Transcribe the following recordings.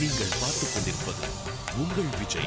நீங்கள் பார்த்துக் கொண்டிருப்பது உங்கள் விஜய்.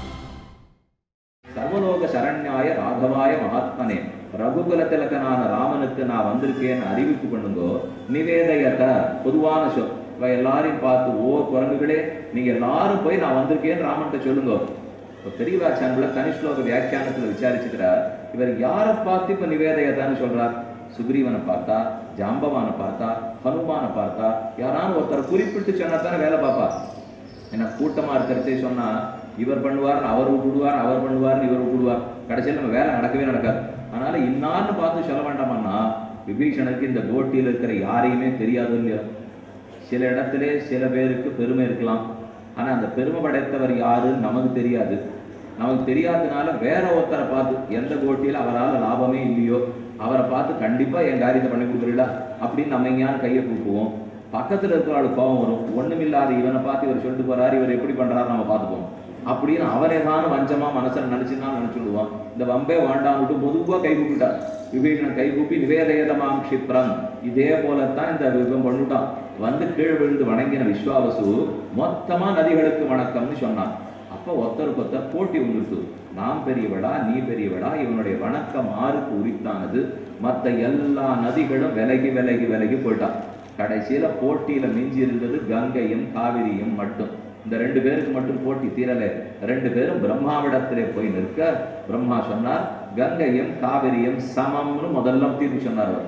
சர்வலோக சரண்யாய ராகவாய மகாத்மனே, ரகுகுல திலகனான ராமனுக்கு நான் வந்திருக்கேன்னு அறிவிப்பு பண்ணுங்கோ. நிவேதயத பொதுவான சொல். எல்லாரையும் பார்த்து, ஓ குரங்குகளே, நீங்க எல்லாரும் போய் நான் வந்திருக்கேன்னு ராமன்கிட்ட சொல்லுங்க. இப்போ பெரியவாச்சான்ல தனிஷ்லோக வியாக்கியானத்துல விசாரிச்சுக்கிறார். இவர் யாரை பார்த்து இப்ப நிவேதயதான்னு சொல்றார்? சுக்ரீவனை பார்த்தா, ஜாம்பவானை பார்த்தா, ஹனுமானை பார்த்தா, யாராலும் ஒருத்தர் குறிப்பிட்டு சொன்னா தானே வேலை பார்ப்பா. ஏன்னா கூட்டமா இருக்கிறதே சொன்னா இவர் பண்ணுவார், அவர் விட்டுடுவார், அவர் பண்ணுவார், இவர் விட்டுடுவார், கடைசியில் நம்ம வேலை நடக்கவே நடக்காது. அதனால இன்னான்னு பார்த்து சொல்ல வேண்டாமன்னா, விபீஷணனுக்கு இந்த கோட்டியில் இருக்கிற யாரையுமே தெரியாது இல்லையா? சில இடத்திலே சில பேருக்கு பெருமை இருக்கலாம், ஆனா அந்த பெருமை படைத்தவர் யாருன்னு நமக்கு தெரியாது. நமக்கு தெரியாததுனால வேற ஒருத்தரை பார்த்து, எந்த கோட்டியில் அவரால் லாபமே இல்லையோ அவரை பார்த்து கண்டிப்பா என் காரியத்தை பண்ணி கொடுக்குறீங்களா அப்படின்னு நம்ம எங்கேயாவது கையை கூப்புவோம். பக்கத்துல இருக்கிறாள் கோபம் வரும். ஒண்ணுமில்லாத இவனை பார்த்து இவர் சொல்லிட்டு போறாரு, இவர் எப்படி பண்றாரு நம்ம பார்த்துப்போம் அப்படின்னு அவரே தான் வஞ்சமா மனசுல நினைச்சுதான் நினைச்சுடுவான். இந்த வம்பே வாண்டாம் விட்டு பொதுவா கை கூப்பிட்டார். விபீஷணன் கை கூப்பி நிவேதயதமாம் க்ஷிப்ரம், இதே போலத்தான் இந்த விபம் பண்ணிட்டான். வந்து கீழ் விழுந்து வணங்கின விஸ்வாவசு மொத்தமா நதிகளுக்கு வணக்கம்னு சொன்னான். அப்ப ஒருத்தருக்கு ஒருத்தர் போட்டி வந்துட்டு, நாம் பெரியவடா நீ பெரியவடா, இவனுடைய வணக்கம் ஆருக்கு உரித்தானது, மற்ற எல்லா நதிகளும் விலகி விலகி விலகி போயிட்டான். கடைசியில போட்டியில மிஞ்சி இருந்தது கங்கையும் காவிரியும் மட்டும். இந்த ரெண்டு பேருக்கு மட்டும் போட்டி தீரலை. ரெண்டு பேரும் பிரம்மாவிடத்திலே போய் நிற்க, பிரம்மா சொன்னார் கங்கையும் காவிரியும் சமம்னு முதல்ல தீர்ப்பு சொன்னார். அவர்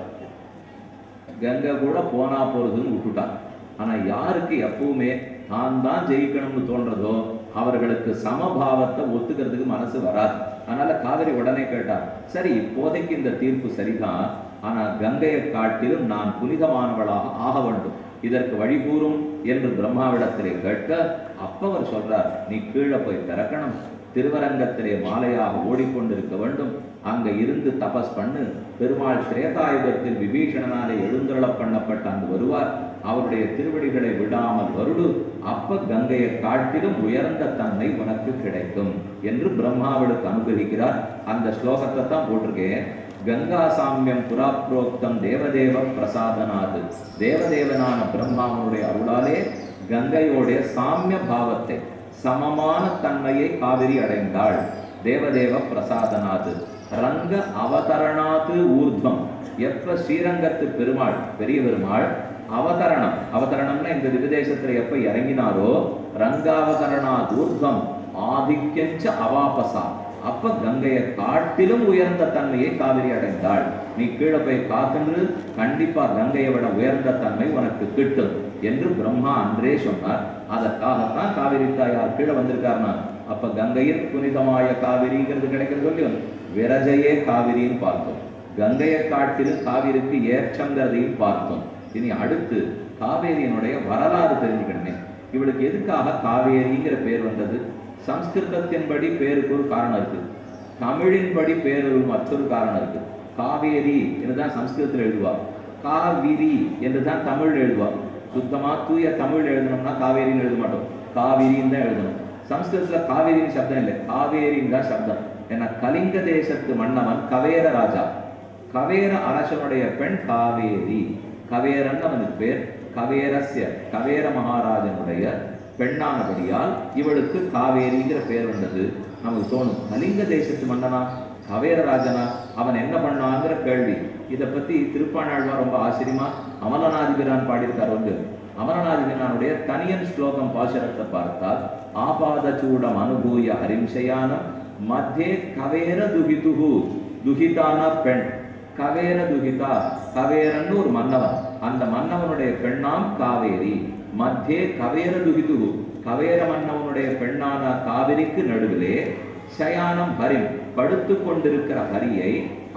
கங்கை கூட போனா போறதுன்னு விட்டுட்டான். ஆனா யாருக்கு எப்பவுமே தான் தான் ஜெயிக்கணும்னு தோன்றதோ அவர்களுக்கு சமபாவத்தை ஒத்துக்கிறதுக்கு மனசு வராது. அதனால காவிரி உடனே கேட்டார், சரி இப்போதைக்கு இந்த தீர்ப்பு சரிதான், ஆனா கங்கையை காட்டிலும் நான் புனிதமானவளாக ஆக வேண்டும், இதற்கு வழிகூறும் என்று பிரம்மாவிடத்திலே கேட்க, அப்பவர் சொல்றார், நீ கீழே போய் திறக்கணும், திருவரங்கத்திலே மாலையாக ஓடிக்கொண்டிருக்க வேண்டும், அங்க இருந்து தபஸ் பண்ணு, பெருமாள் திரேதாயுகத்தில் விபீஷணனாலே எழுந்தருள பண்ணப்பட்ட அங்கு வருவார், அவருடைய திருவடிகளை விடாமல் வருடு, அப்ப கங்கையை காட்டிலும் உயர்ந்த தன்மை உனக்கு கிடைக்கும் என்று பிரம்மாவிற்கு அனுகிரகிக்கிறார். அந்த ஸ்லோகத்தை தான் போட்டிருக்கேன். கங்கா சாமியம் புராப்ரோக்தம் தேவதேவ பிரசாதனாது, தேவதேவனான பிரம்மாவனுடைய அருளாலே கங்கையோடைய சாமிய பாவத்தை, சமமான தன்மையை காவிரி அடைந்தாள். தேவதேவ பிரசாதனாது ரங்க அவதரணாது ஊர்துவம், எப்ப ஸ்ரீரங்கத்து பெருமாள் பெரிய பெருமாள் அவதரணம், அவதரணம்னா இந்த திவ்யதேசத்துல எப்ப இறங்கினாரோ, ரங்காவதரணாது ஊர்துவம் ஆதிக்கஞ்ச அவாபசா, அப்ப கங்கையை காட்டிலும் உயர்ந்த தன்மையை காவிரி அடைந்தாள். நீ கீழே போய் காத்துன்று கண்டிப்பா கங்கையை விட உயர்ந்த தன்மை உனக்கு கிட்டும் என்று பிரம்மா அன்றே சொன்னார். அதற்காகத்தான் காவிரி தாயார் கீழே வந்திருக்காருனா, அப்ப கங்கையில் புனிதமாய காவிரிங்கிறது கிடைக்கிறது இல்லையோ, விரஜையே காவிரின்னு பார்த்தோம், கங்கையை காட்டிலும் காவிரிக்கு ஏற்றங்கிறதையும் பார்த்தோம். இனி அடுத்து காவேரியினுடைய வரலாறு தெரிஞ்சுக்கணுமே. இவளுக்கு எதுக்காக காவேரிங்கிற பேர் வந்தது? சம்ஸ்கிருதத்தின்படி பேருக்கு ஒரு காரணம் இருக்கு, தமிழின்படி பேரு மற்றொரு காரணம் இருக்கு. காவேரி என்றுதான் சம்ஸ்கிருதத்தில் எழுதுவா, காவிரி என்றுதான் தமிழ் எழுதுவா. சுத்தமா தூய தமிழ் எழுதணும்னா காவேரின்னு எழுத மாட்டோம், காவிரின்னு தான் எழுதணும். சம்ஸ்கிருதத்துல காவேரின்னு சப்தம் இல்லை, காவேரின்னு தான் சப்தம். ஏன்னா கலிங்க தேசத்து மன்னவன் கவேர ராஜா, கவேர அரசனுடைய பெண் காவேரி, கவேரன் அவனுக்கு பேர். கவேரஸ்ய கவேர மகாராஜனுடைய பெண்ணானபடியால் இவளுக்கு காவேரிங்கிற பேர் வந்தது. நமக்கு தோணும், கலிங்க தேசத்து மன்னனா கவேரராஜனா, அவன் என்ன பண்ணாங்கிற கேள்வி. இதை பத்தி திருப்பாணாழ்வார் ரொம்ப ஆச்சரியமா அமலநாதிபிரான் பாடியிருக்கார். வந்து அமலநாதிபிரானுடைய தனியன் ஸ்லோகம் பாசுரத்தை பார்த்தால், ஆபாத சூடம் அனுபூய ஹரிம்சயானம் மத்தியே கவேர துகிதுகு, துகிதான பெண், கவேர துகிதா, கவேரன்னு ஒரு மன்னவன், அந்த மன்னவனுடைய பெண்ணாம் காவேரி, மத்தியே கவேர துகிதுகு, கவேர மன்னவனுடைய பெண்ணான காவிரிக்கு நடுவிலே சயானம் ஹரிம், படுத்து கொண்டிருக்கிற ஹரியை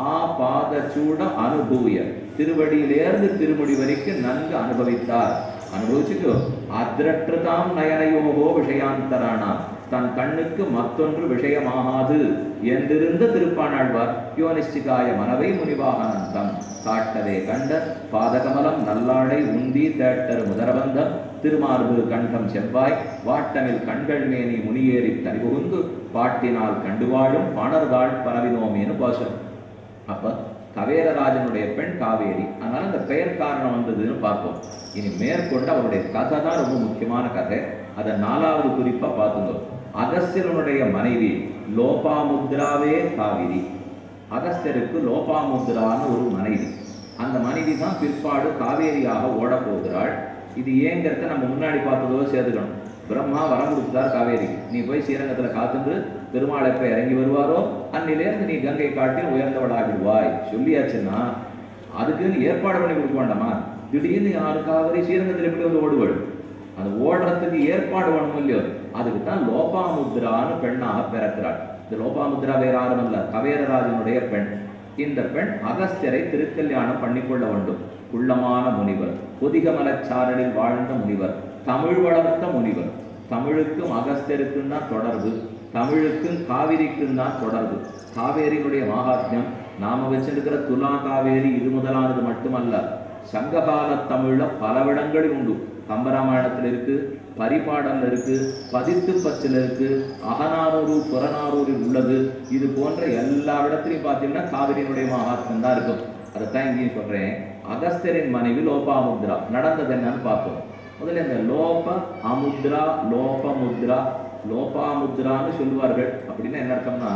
ஆபாத சூட அனுபூய, திருவடியிலேர்ந்து திருமுடி வரைக்கும் நன்கு அனுபவித்தார். அனுபவிச்சுக்கோ, அத்ரற்றுதாம் நயனயோகோ விஷயாந்தரானா, தன் கண்ணுக்கு மற்றொன்று விஷயமாகாது என்றிருந்த திருப்பாணாழ்வார் யோனிஷ்டிகாய மனவை முனிவாகனந்தம் காட்டவே கண்ட பாதகமலம் நல்லாடை உந்தி தேட்டர் முதரபந்தம் திருமார்பு கண்டம் செவ்வாய் வாட்டமில் கண்கள் மேனி முனியேறி தனிபுகுந்து பாட்டினால் கண்டு வாழும் பாணர்காள் பரவினோமேனு பாசம். அப்ப கவேரராஜனுடைய பெண் காவேரி. அதனால அந்த பெயர் காரணம் வந்ததுன்னு பார்ப்போம். இனி மேற்கொண்டு அவருடைய கதை தான் ரொம்ப முக்கியமான கதை. அதை 4வது குறிப்பா பார்த்துங்க. அகஸ்தியனுடைய மனைவி லோபாமுத்ராவே காவிரி. அகஸ்தியருக்கு லோபாமுத்ரான்னு ஒரு மனைவி. அந்த மனைவி தான் பிற்பாடு காவேரியாக ஓட போகிறாள். இது ஏங்கிறத நம்ம முன்னாடி பார்த்ததோ சேர்த்துக்கணும். பிரம்மா வரம் கொடுத்தார் காவேரி, நீ போய் ஸ்ரீரங்கத்துல காத்துண்டு பெருமாள் எப்ப இறங்கி வருவாரோ அன்னிலேருந்து நீ கங்கை காட்டில் உயர்ந்தவளாகிடுவாய் சொல்லியாச்சுன்னா அதுக்குன்னு ஏற்பாடு பண்ணி கொடுக்க வேண்டாமா? திடீர்னு யாரு காவேரி ஸ்ரீரங்கத்தில் எப்படி வந்து ஓடுவாள்? அது ஓடுறதுக்கு ஏற்பாடு வேணும் இல்லையோ? அதுக்கு தான் லோபாமுத்ரான்னு பெண்ணாக பிறக்கிறாள். இந்த லோபாமுத்ரா வேற யாரும் அல்ல, கவேரராஜனுடைய பெண். இந்த பெண் அகஸ்தியரை திருக்கல்யாணம் பண்ணிக்கொள்ள வேண்டும். குள்ளமான முனிவர், பொதிகமலச்சாரலில் வாழ்ந்த முனிவர், தமிழ் வளர்த்த முனிவர். தமிழுக்கும் அகஸ்தியருக்கும் தான் தொடர்பு, தமிழுக்கும் காவிரிக்கும் தான் தொடர்பு. காவேரியினுடைய மகாத்மியம் நாம வச்சிருக்கிற துலா காவேரி இது முதலானது மட்டுமல்ல, சங்ககால தமிழ்ல பலவிடங்களில் உண்டு. கம்பராமாயணத்தில் இருக்கு, பரிபாடல்ல இருக்கு, பதித்து பச்சில் இருக்கு, அகநானூறு புறநானூரில் உள்ளது. இது போன்ற எல்லா இடத்துலையும் பார்த்தீங்கன்னா காவிரியினுடைய மகாத்மியம் தான் இருக்கும். அதைத்தான் இங்கேயும் சொல்றேன். அகஸ்தியரின் மனைவி லோபாமுத்ரா. நடந்தது என்னன்னு பார்ப்போம். முதல்ல இந்த லோப அமுத்ரா லோபமுத்ரா லோபாமுத்ரான்னு சொல்லுவார்கள். அப்படின்னா என்ன அர்த்தம்னா,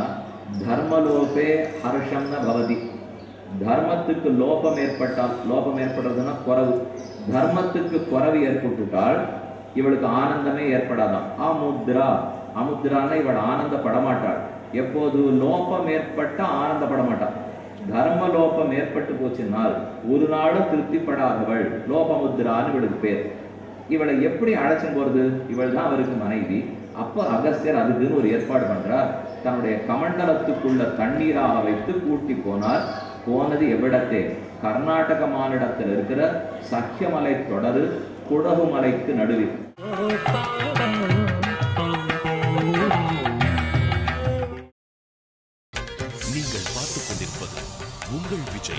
தர்மலோபே ஹர்ஷம்ன பவதி. தர்மத்துக்கு லோபம் ஏற்பட்டால், லோபம் ஏற்படுறதுன்னா குறவு, தர்மத்துக்கு குறவு ஏற்பட்டுட்டால் இவளுக்கு ஆனந்தமே ஏற்படாதான். அமுத்ரா, அமுத்ரான்னா இவள் ஆனந்தப்படமாட்டாள். எப்போது லோபம் ஏற்பட்ட ஆனந்தப்படமாட்டாள். தர்ம லோபம் ஏற்பட்டு போச்சுனால் ஒரு நாளும் திருப்திப்படாதவள் லோபமுத்ரான்னு இவளுக்கு பேர். இவளை எப்படி அழைச்சு போறது? இவள் தான் அவருக்கு மனைவி. அப்ப அகஸ்தியர் அதுக்குன்னு ஒரு ஏற்பாடு பண்றார். தன்னுடைய கமண்டலத்துக்குள்ள தண்ணீராக வைத்து கூட்டி போனார். போனது எவ்விடத்தே? கர்நாடக மாநிலத்தில் இருக்கிற சக்கியமலை தொடரு குடகு மலைக்கு நடுவில். நீங்கள் பார்த்துக் கொண்டிருப்பது உங்கள் விஜய்.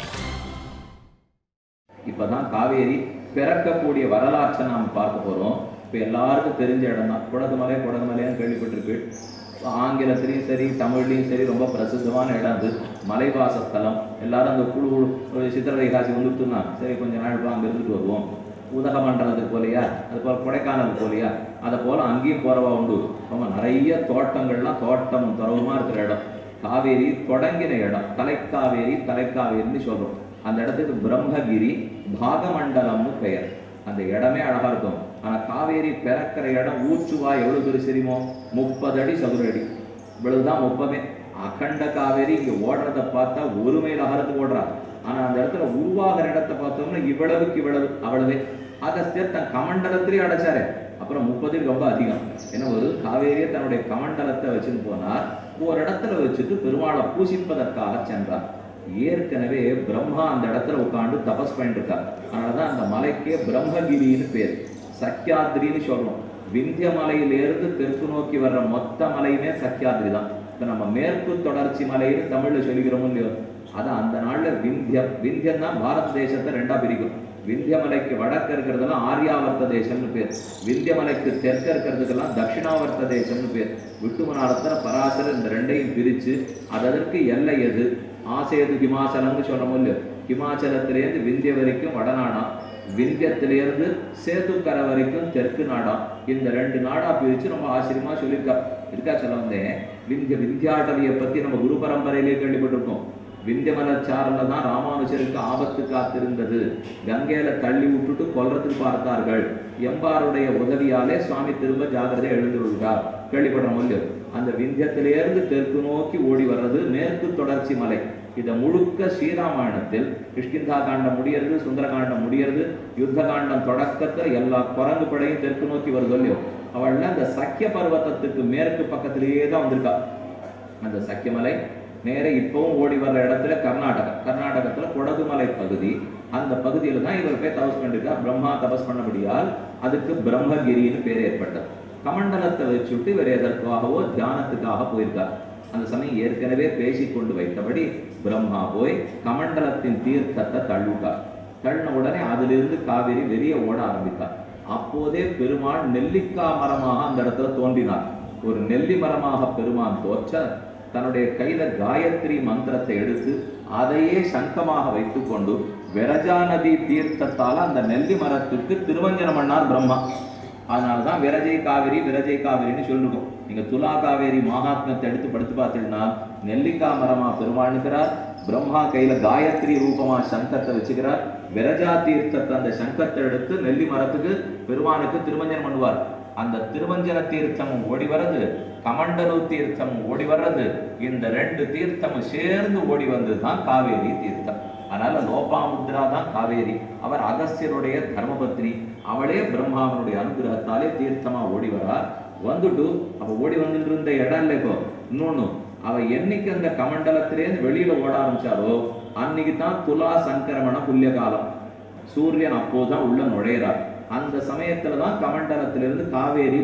இப்பதான் காவேரி பிறக்கக்கூடிய வரலாற்றை நாம் பார்க்க போறோம். இப்ப எல்லாருக்கும் தெரிஞ்ச இடம் தான் குடகுமலை. குடகுமலைன்னு கேள்விப்பட்டிருக்கு. ஆங்கிலத்திலையும் சரி தமிழ்லையும் சரி ரொம்ப பிரசித்தமான இடம் அது. மலைவாச ஸ்தலம். எல்லாரும் அந்த குழு சித்திரரைகாசி வந்துட்டுனா சரி கொஞ்ச நாள் அங்க இருந்துட்டு வருவோம். உதகமண்டலத்துக்கு போலையா, அது போல கொடைக்கானல் போலையா, அதை போல அங்கேயும் போறவா உண்டு. ரொம்ப நிறைய தோட்டங்கள்லாம் தோட்டமும் துறவுமா இருக்கிற இடம். காவேரி தொடங்கின இடம் தலைக்காவேரி. தலைக்காவேரின்னு சொல்றோம். அந்த இடத்துக்கு பிரம்மகிரி பாகமண்டலம்னு பெயர். அந்த இடமே அழகா இருக்கும். ஆனா காவேரி பிறக்கிற இடம் ஊற்றுவா எவ்வளவு பெருசு தெரியுமோ? 30 அடி சதுர அடி. இவ்வளவுதான் 30. அகண்ட காவேரி இங்க ஓடுறத பார்த்தா ஒரு மைல் அகலத்துக்கு ஓடுறா. ஆனா அந்த இடத்துல உருவாகிற இடத்தை பார்த்தோம்னா இவ்வளவுக்கு இவ்வளவு, அவ்வளவே. அகஸ்தியர் தன் கமண்டலத்திலேயே அடைச்சாரு. அப்புறம் 30 ரொம்ப அதிகம். ஏன்னா ஒரு காவேரியை தன்னுடைய கமண்டலத்தை வச்சுட்டு போனார். ஒரு இடத்துல வச்சுட்டு பெருமாளை பூசிப்பதற்காக சென்றார். ஏற்கனவே பிரம்மா அந்த இடத்துல உட்காந்து தபஸ் பண்ணிட்டு இருக்கார். அதனாலதான் அந்த மலைக்கே பிரம்மகிரின்னு பேர். சக்கியாத்ரின்னு சொல்றோம். விந்திய மலையிலிருந்து தெற்கு நோக்கி வர்ற மொத்த மலையுமே சக்கியாத்ரி தான். இப்ப நம்ம மேற்கு தொடர்ச்சி மலைன்னு தமிழ்ல சொல்லிக்கிறோமோ இல்லையோ, அதான் அந்த நாள்ல விந்தியம். விந்தியம் தான் பாரத தேசத்தை 2ஆ பிரிக்கும். விந்திய மலைக்கு வடக்கு இருக்கிறதெல்லாம் ஆரியாவர்த்த தேசம்னு பேர். விந்திய மலைக்கு தெற்கு இருக்கிறதுக்கெல்லாம் தட்சிணாவர்த்த தேசம்னு பேர். விட்டுமனாரத்துல பராசரர் இந்த 2ஐயும் பிரிச்சு அதற்கு எல்லை எது? ஆசேது ஹிமாச்சலம்னு சொல்றோம் இல்லையோ, ஹிமாச்சலத்திலேருந்து விந்திய வரைக்கும் வடநாடா, விந்தியத்திலேருந்து சேதுக்கரை வரைக்கும் தெற்கு நாடா. இந்த 2 நாடா பிரிச்சு ரொம்ப ஆச்சரியமா இருக்கா சொல்ல வந்தேன். விந்தியாட்டவியை பத்தி நம்ம குரு பரம்பரையிலே கேள்விப்பட்டிருக்கோம். விந்தியமலச்சாரல தான் ராமானுஜருக்கு ஆபத்து காத்திருந்தது. கங்கையில தள்ளி விட்டுட்டு கொல்றதுக்கு பார்த்தார்கள். எம்பாருடைய உதவியாலே சுவாமி திரும்ப ஜாகிரதை எழுந்து விடுகிறார். கேள்விப்படுறோம் இல்லையோ? அந்த விந்தியத்திலிருந்து தெற்கு நோக்கி ஓடி வர்றது மேற்கு தொடர்ச்சி மலை. இதை முழுக்க ஸ்ரீராமாயணத்தில் கிஷ்கிந்தா காண்டம் முடியறது, சுந்தரகாண்டம் முடியறது, யுத்த காண்டம் தொடக்கத்துல எல்லா குரங்கு படையும் தெற்கு நோக்கி வருது இல்லையோ, அவள்ல அந்த சக்கிய பர்வதத்துக்கு மேற்கு பக்கத்திலேயே தான் வந்திருக்கா. அந்த சக்கியமலை நேர இப்பவும் ஓடி வர்ற இடத்துல கர்நாடகத்துல கொடகுமலை பகுதி. அந்த பகுதியில தான் இவர் போய் தபஸ் பண்ணிருக்கா. பிரம்மா தபஸ் பண்ணபடியால் அதுக்கு பிரம்மகிரின்னு பேர் ஏற்பட்டது. கமண்டலத்தை வச்சுட்டு இவர் எதற்காகவோ தியானத்துக்காக போயிருக்கார். அந்த சமயம் ஏற்கனவே பேசிக்கொண்டு வைத்தபடி பிரம்மா போய் கமண்டலத்தின் தீர்த்தத்தை தள்ளிவிட்டார். தள்ளின உடனே அதிலிருந்து காவிரி வெளியே ஓட ஆரம்பித்தார். அப்போதே பெருமாள் நெல்லிக்காய் மரமாக அந்த இடத்துல தோன்றினார். ஒரு நெல்லி மரமாக பெருமான் தோற்ற தன்னுடைய கையில காயத்ரி மந்திரத்தை எடுத்து அதையே சங்கமாக வைத்துக்கொண்டு விரஜா நதி தீர்த்தத்தால் அந்த நெல்லி மரத்துக்கு திருமஞ்சனம் பண்ணார் பிரம்மா. அதனால்தான் விரஜை காவிரின்னு சொல்லிருக்கோம். நீங்க துலா காவேரி மகாத்மத்தை எடுத்து படுத்து பார்த்தீங்கன்னா நெல்லிக்கா மரமா பெருமாளுக்கிறார், பிரம்மா கையில காயத்ரி ரூபமா சங்கத்தை வச்சுக்கிறார். விரஜா தீர்த்தத்தை அந்த சங்கத்தை எடுத்து நெல்லி மரத்துக்கு பெருமானுக்கு திருமஞ்சனம் பண்ணுவார். அந்த திருமஞ்சன தீர்த்தமும் ஓடி வர்றது, கமண்டலு தீர்த்தமும் ஓடி வர்றது, இந்த 2 தீர்த்தமும் சேர்ந்து ஓடி வந்ததுதான் காவேரி தீர்த்தம். அதனால லோபாமுத்ரா தான் காவேரி. அவர் அகஸ்தியருடைய தர்மபத்னி. அவளே பிரம்மாவனுடைய அனுகிரகத்தாலே தீர்த்தமா ஓடி வரா. வந்துட்டு அவ ஓடி வந்துட்டு இருந்த இடம் இல்லை. இப்போ இன்னொன்னு, அவ என்னைக்கு அந்த கமண்டலத்திலேருந்து வெளியில ஓட ஆரம்பிச்சாரோ அன்னைக்கு தான் துலா சங்கரமண புல்ய காலம். சூரியன் அப்போதான் உள்ள நுழையிறார். அந்த சமயத்துலதான் கமண்டலத்திலிருந்து காவேரி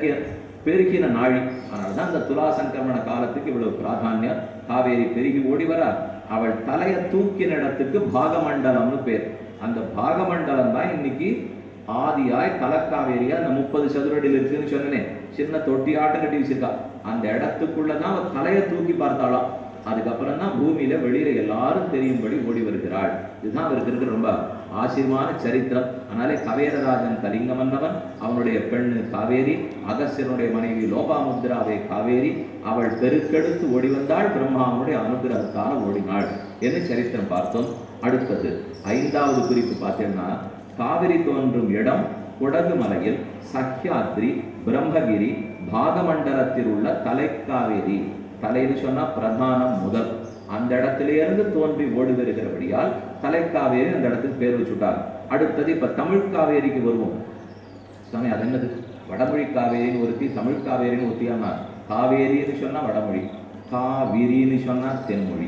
பெருகின நாழி. அதனாலதான் அந்த துலா சங்கரமண காலத்துக்கு இவ்வளவு பிராதானியம். காவேரி பெருகி ஓடி வரா. அவள் தலையை தூக்கின இடத்துக்கு பாகமண்டலம்னு பேர். அந்த பாகமண்டலம் தான் இன்னைக்கு ஆதியாய் தலக்காவேரியா அந்த 30 சதுரடியில் இருக்குன்னு சொன்னேன். சின்ன தொட்டி ஆட்ட கட்டி வச்சிருக்கா. அந்த இடத்துக்குள்ளதான் அவள் தலையை தூக்கி பார்த்தாளாம். அதுக்கப்புறம் தான் பூமியில வெளியில எல்லாரும் தெரியும்படி ஓடி வருகிறாள். இதுதான் அவருக்கு இருக்கிற ரொம்ப ஆச்சரியமான சரித்திரம். அதனாலே கவேரராஜன் கலிங்க மன்னவன், அவனுடைய பெண்ணு காவேரி, அகஸ்தியனுடைய மனைவி லோபாமுத்ராவே காவேரி. அவள் பெருக்கெடுத்து ஓடி வந்தாள், பிரம்மாவுடைய அனுகிரகத்தால் ஓடினாள் என்று சரித்திரம் பார்த்தோம். அடுத்தது 5வது குறிப்பு பார்த்தீங்கன்னா, காவிரி தோன்றும் இடம் குடகு மலையில் சஹ்யாத்ரி, பிரம்மகிரி, பாகமண்டலத்தில் உள்ள தலைக்காவேரி. தலைன்னு சொன்னா பிரதானம் முதல். அந்த இடத்திலிருந்து தோன்றி ஓடி வருகிறபடியால் தலைக்காவேரி அந்த இடத்துக்கு பேர் வச்சுட்டார். அடுத்தது இப்ப தமிழ் காவேரிக்கு வருவோம். சாமி அது என்னது? வடமொழி காவேரின்னு ஒருத்தி, தமிழ் காவேரின்னு ஒருத்தியானா. காவேரின்னு சொன்னா வடமொழி, காவிரின்னு சொன்னா தென்மொழி.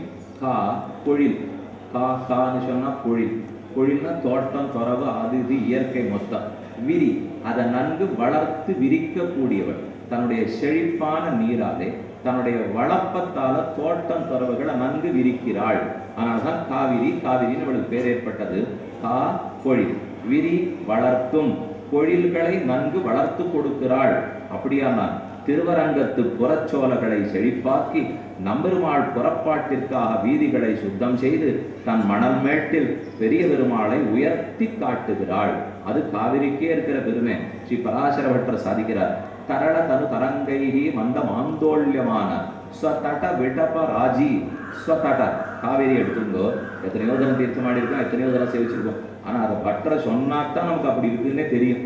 பொழில், கான்னு சொன்னா பொழில். பொழில்னா தோட்டம், துறவு, அது இது இயற்கை மொத்தம். விரி, அதை நன்கு வளர்த்து விரிக்கக்கூடியவள். தன்னுடைய செழிப்பான நீராலே தன்னுடைய வளப்பத்தால தோட்டம் துறவுகளை நன்கு விரிக்கிறாள். அதனால்தான் காவிரின்னு அவளுக்கு பேர் ஏற்பட்டது. பொழில், விரி வளர்த்தும், பொழில்களை நன்கு வளர்த்து கொடுக்கிறாள். அப்படியானால் திருவரங்கத்து புறச்சோலைகளை செழிப்பாக்கி நம்பெருமாள் புறப்பாட்டிற்காக வீதிகளை சுத்தம் செய்து தன் மணல் மேட்டில் பெரிய பெருமாளை உயர்த்தி காட்டுகிறாள். அது காவிரிக்கே இருக்கிற பெருமை. ஸ்ரீ பராசர பட்டர் சாதிக்கிறார். தரள தனு தரங்கைகி மந்த மாந்தோல்யமான ஸ்வதட விடப ராஜி. ஸ்வதட காவேரி எடுத்துங்கோ. எத்தனையோ தரம் தீர்த்தம் ஆடி இருக்கோம், எத்தனையோ தரம் சேவிச்சிருக்கோம். ஆனா அதை பட்டரை சொன்னாத்தான் நமக்கு அப்படி இருக்குன்னே தெரியும்.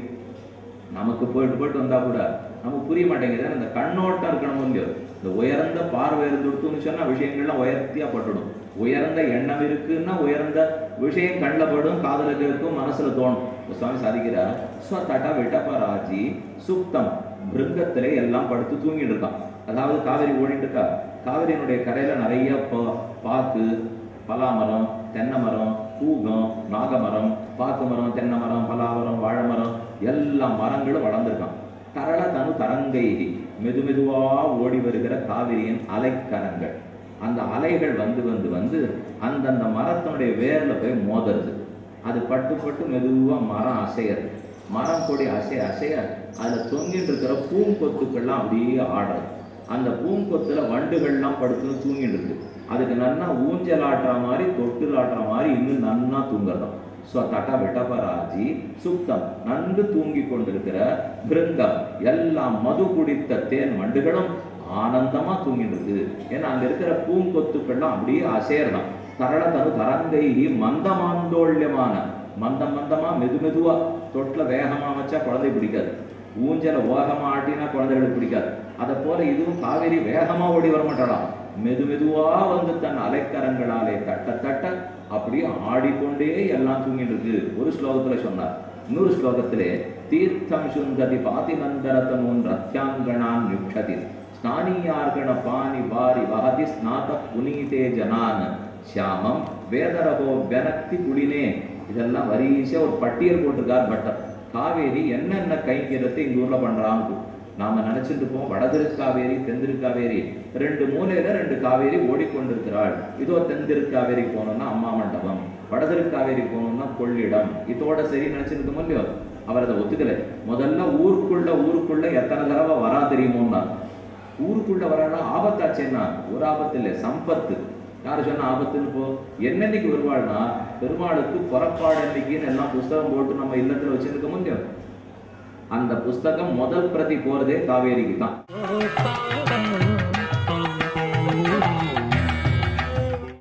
நமக்கு போயிட்டு வந்தா கூட நமக்கு புரிய மாட்டேங்குது. அந்த கண்ணோட்டம் இருக்கணும். இல்லையோ, இந்த உயர்ந்த பார்வை இருந்துடுத்துன்னு சொன்னா விஷயங்கள்லாம் உயர்த்தியா பட்டுடும். உயர்ந்த எண்ணம் இருக்குன்னா உயர்ந்த விஷயம் கண்ணில் படும், காதல கேட்கும், மனசுல தோணும். சுவாமி சாதிக்கிறார். ஸ்வதட விடபராஜி சுப்தம், பிருங்கத்திலே எல்லாம் படுத்து தூங்கிட்டு இருக்கான். அதாவது காவிரி ஓடிட்டு இருக்கா. காவிரியினுடைய கரையில நிறைய பாக்கு, பலாமரம், தென்னை மரம், பூகம், நாகமரம், பாக்கு மரம், தென்னை மரம், பலாமரம், வாழை மரம், எல்லா மரங்களும் வளர்ந்துருக்கான். தரள தனு தரங்கைகி, மெதுவா ஓடி வருகிற காவிரியின் அலைக்கரங்கள். அந்த அலைகள் வந்து அந்தந்த மரத்தினுடைய வேர்ல போய் மோதுறது. அது பட்டு மெதுவா மரம் அசையறது. மரம் கொடி அசைய அதுல தொங்கிட்டு இருக்கிற பூங்கொத்துக்கள்லாம் அப்படியே ஆடுறது. அந்த பூங்கொத்துல வண்டுகள்லாம் படுத்துன்னு தூங்கிட்டு இருக்கு. அதுக்கு நன்னா ஊஞ்சல் ஆட்டுற மாதிரி, தொட்டில் ஆட்டுற மாதிரி இன்னும் நன்னா தூங்குறதும். ஸ்வதட விடபராஜி சுத்தம், நன்கு தூங்கி கொண்டிருக்கிற பிருங்கம், எல்லாம் மது குடித்த தேன் வண்டுகளும் ஆனந்தமா தூங்கிட்டு இருக்கு. ஏன்னா அங்க இருக்கிற பூங்கொத்துக்கள்லாம் அப்படியே அசையறதான். தரள தனு தரங்கைகி மந்தமாந்தோல்யமான, மந்தமா மெதுவா. தொட்டில வேகமா வச்சா குழந்தை பிடிக்காது, ஊஞ்சல ஓகமா ஆட்டினா குழந்தைகளுக்கு பிடிக்காது. அதை போல இதுவும் காவேரி வேகமா ஓடி வர மாட்டாளாம். மெதுவா வந்து தன் அலைக்கரங்களாலே தட்ட அப்படியே ஆடிக்கொண்டே எல்லாம் தூங்கிட்டு இருக்கு. ஒரு ஸ்லோகத்துல சொன்னார். இன்னொரு ஸ்லோகத்திலே தீர்த்தம் சுந்ததி பாதி நந்தரதமோன் ரத்யாங்கணான் நிக்ஷதி ஸ்நானியார்கண பாணி வாரி வஹதி ஸ்நாத புனீதே ஜனான் சியாமம் வேதரகோ வெனக்தி குடினே. இதெல்லாம் வரிசையா ஒரு பட்டியல் போட்டிருக்கார் பட்டர். காவேரி என்னென்ன கைங்கிறதை இந்த ஊர்ல பண்றான்னு நாம நினைச்சிட்டு இருப்போம். வடதிருக்காவேரி, தென்திருக்காவேரி, 2 மூலையில 2 காவேரி ஓடிக்கொண்டிருக்கிறாள். இதோ தென்திருக்காவேரி போனோம்னா அம்மா மண்டபம், வடதிருக்காவேரி போனோம்னா கொள்ளிடம். இதோட சரி நினைச்சிருக்கோம் இல்லையோ. அவர் அதை ஒத்துக்கல. முதல்ல ஊருக்குள்ள எத்தனை தடவை வரா தெரியுமோன்னா, ஊருக்குள்ள வரானா ஆபத்தாச்சேன்னா ஒரு ஆபத்து இல்லை, சம்பத்து. யாரு சொன்ன ஆபத்துன்னு போ. என்னன்னைக்கு வருவாள்னா பெருமாளுக்கு புறப்பாடு அன்னைக்குன்னு எல்லாம் புஸ்தகம் போட்டு நம்ம இல்லத்துல வச்சிருக்க முடியும். அந்த புஸ்தகம் முதல் பிரதி போறதே காவேரிக்கு தான்.